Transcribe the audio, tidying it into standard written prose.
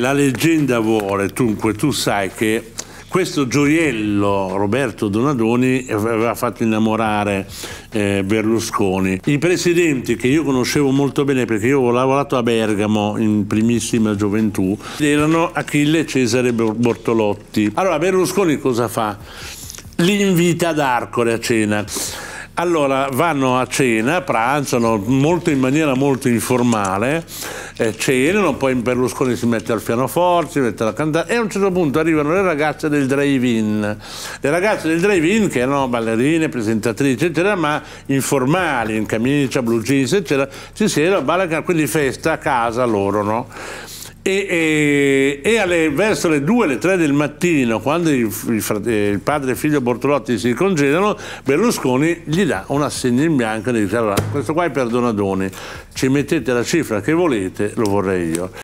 La leggenda vuole, dunque, tu sai che questo gioiello Roberto Donadoni aveva fatto innamorare Berlusconi. I presidenti che io conoscevo molto bene, perché io ho lavorato a Bergamo in primissima gioventù, erano Achille e Cesare Bortolotti. Allora Berlusconi cosa fa? Li invita ad Arcore a cena. Allora vanno a cena, pranzano in maniera molto informale, cenano, poi Berlusconi si mette al pianoforte, si mette a cantare e a un certo punto arrivano le ragazze del drive-in. Le ragazze del drive-in che erano ballerine, presentatrici, eccetera, ma informali, in camicia, blue jeans, eccetera, si siedono, quindi festa a casa loro, no? Verso le 2, le 3 del mattino, quando il padre e figlio Bortolotti si congedano, Berlusconi gli dà un assegno in bianco e dice: allora, questo qua è per Donadoni, ci mettete la cifra che volete, lo vorrei io.